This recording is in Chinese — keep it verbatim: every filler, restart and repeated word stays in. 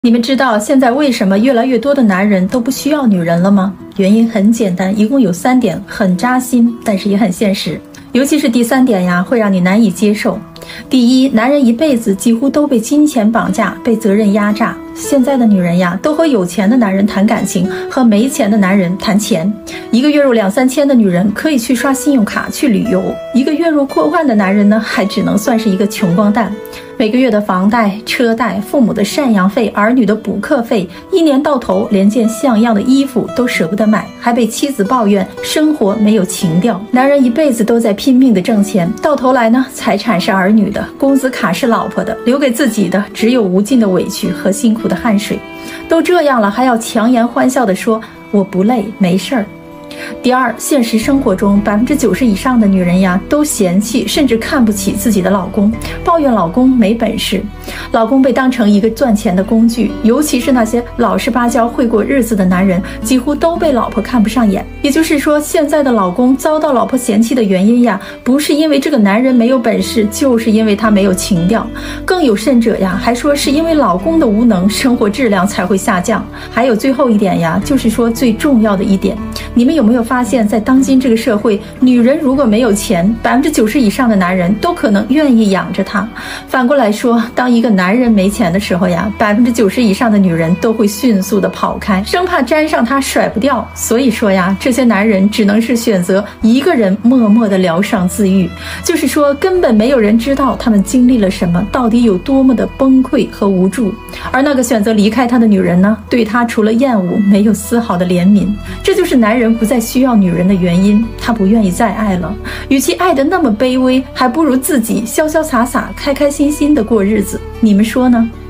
你们知道现在为什么越来越多的男人都不需要女人了吗？原因很简单，一共有三点，很扎心，但是也很现实。尤其是第三点呀，会让你难以接受。第一，男人一辈子几乎都被金钱绑架，被责任压榨。现在的女人呀，都和有钱的男人谈感情，和没钱的男人谈钱。一个月入两三千的女人可以去刷信用卡去旅游，一个月入过万的男人呢，还只能算是一个穷光蛋。每个月的房贷、车贷、父母的赡养费、儿女的补课费，一年到头连件像样的衣服都舍不得买，还被妻子抱怨生活没有情调。男人一辈子都在拼命的挣钱，到头来呢，财产是儿女的，工资卡是老婆的，留给自己的只有无尽的委屈和辛苦的汗水。都这样了，还要强颜欢笑地说我不累，没事儿。第二，现实生活中百分之九十以上的女人呀，都嫌弃甚至看不起自己的老公，抱怨老公没本事，老公被当成一个赚钱的工具。尤其是那些老实巴交会过日子的男人，几乎都被老婆看不上眼。也就是说，现在的老公遭到老婆嫌弃的原因呀，不是因为这个男人没有本事，就是因为他没有情调。更有甚者呀，还说是因为老公的无能，生活质量才会下降。还有最后一点呀，就是说最重要的一点，你们有没有发现，在当今这个社会，女人如果没有钱，百分之九十以上的男人都可能愿意养着她。反过来说，当一个男人没钱的时候呀，百分之九十以上的女人都会迅速的跑开，生怕沾上他甩不掉。所以说呀，这些男人只能是选择一个人默默的疗伤自愈，就是说根本没有人知道他们经历了什么，到底有多么的崩溃和无助。而那个选择离开他的女人呢，对他除了厌恶，没有丝毫的怜悯。这就是男人不再需要女人的原因，他不愿意再爱了。与其爱得那么卑微，还不如自己潇潇洒洒、开开心心的过日子。你们说呢？